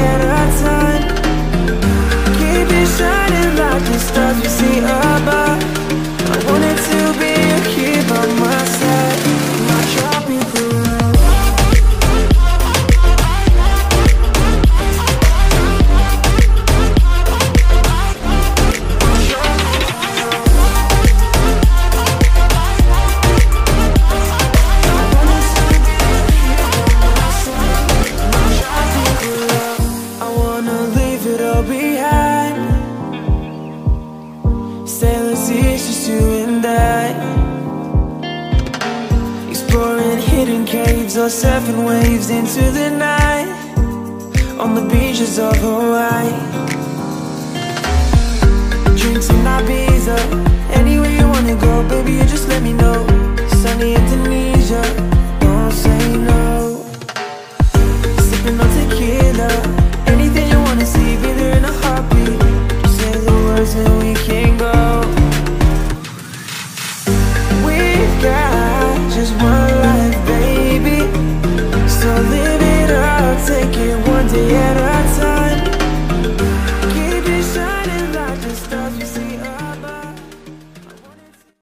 at a time. Keep it shining like the stars we see above. I wanted to be here by my side, my tropical love. Behind sailors, it's just you and I, exploring hidden caves or surfing waves into the night on the beaches of Hawaii. Drinks in Ibiza, anywhere you wanna go, baby, you just let me know. Sunny Indonesia, don't say no. Sipping on tequila,